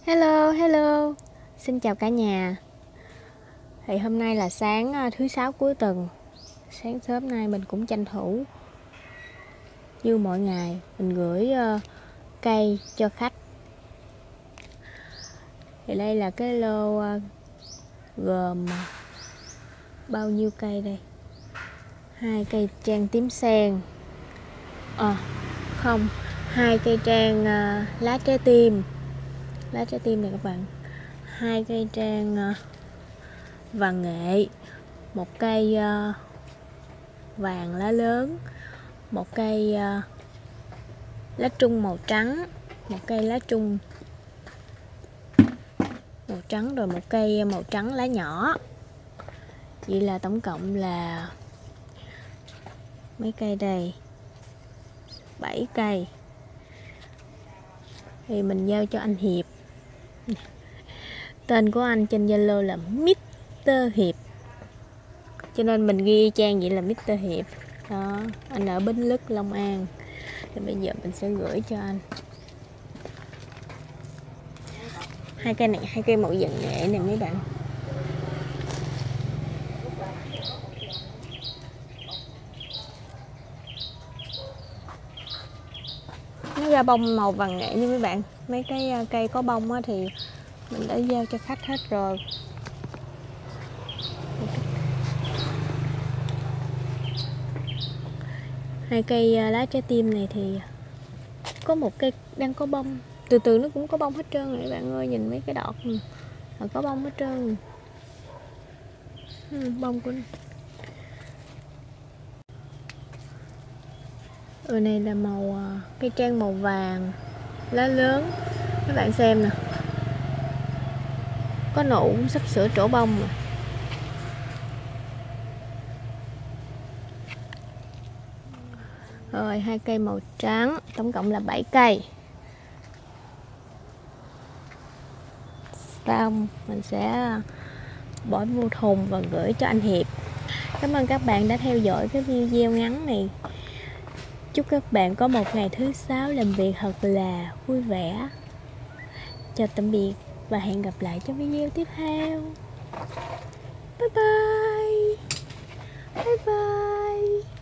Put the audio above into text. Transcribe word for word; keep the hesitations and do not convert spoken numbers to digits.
Hello, hello. Xin chào cả nhà. Thì hôm nay là sáng thứ sáu cuối tuần. Sáng sớm nay mình cũng tranh thủ như mọi ngày mình gửi uh, cây cho khách. Thì đây là cái lô uh, gồm bao nhiêu cây đây? Hai cây trang tím sen. À, không, hai cây trang uh, lá trái tim. Lá trái tim này các bạn. Hai cây trang uh, vàng nghệ, một cây uh, vàng lá lớn, một cây uh, lá trung màu trắng, một cây lá trung màu trắng, rồi một cây màu trắng lá nhỏ. Vậy là tổng cộng là mấy cây đây, bảy cây. Thì mình giao cho anh Hiệp. Tên của anh trên Zalo là mít tơ Hiệp, cho nên mình ghi trang vậy là mít tơ Hiệp. Đó, anh ở Bến Lức, Long An. Thì bây giờ mình sẽ gửi cho anh hai cây này, hai cây màu vàng nghệ này mấy bạn. Nó ra bông màu vàng nghệ như mấy bạn. Mấy cái cây có bông á thì mình đã giao cho khách hết rồi. Hai cây lá trái tim này thì có một cây đang có bông, từ từ nó cũng có bông hết trơn rồi các bạn ơi. Nhìn mấy cái đọt là có bông hết trơn. Ừ, bông của nó. Ở này là màu cây trang màu vàng, lá lớn. Các bạn xem nè, có nụ sắp sửa trổ bông rồi. Rồi hai cây màu trắng, tổng cộng là bảy cây. Xong mình sẽ bỏ vô thùng và gửi cho anh Hiệp. Cảm ơn các bạn đã theo dõi cái video ngắn này. Chúc các bạn có một ngày thứ sáu làm việc thật là vui vẻ. Chào tạm biệt và hẹn gặp lại trong video tiếp theo. Bye bye. Bye bye.